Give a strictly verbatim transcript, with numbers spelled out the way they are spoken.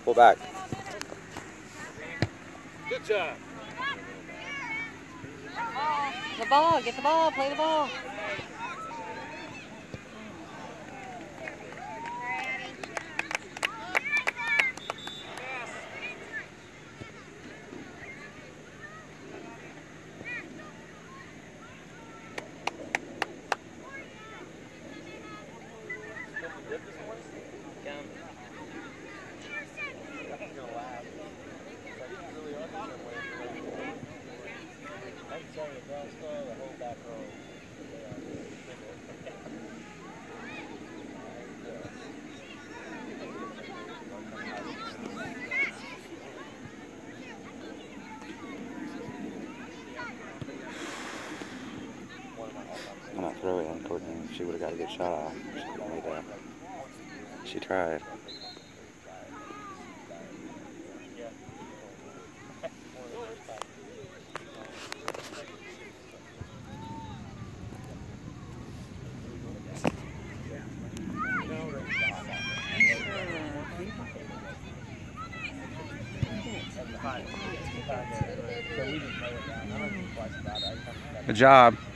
Pull back. Good job. The ball, get the ball, play the ball. I'm not throwing it, Courtney. She would have got a good shot off. She could have made that. She tried. Good job.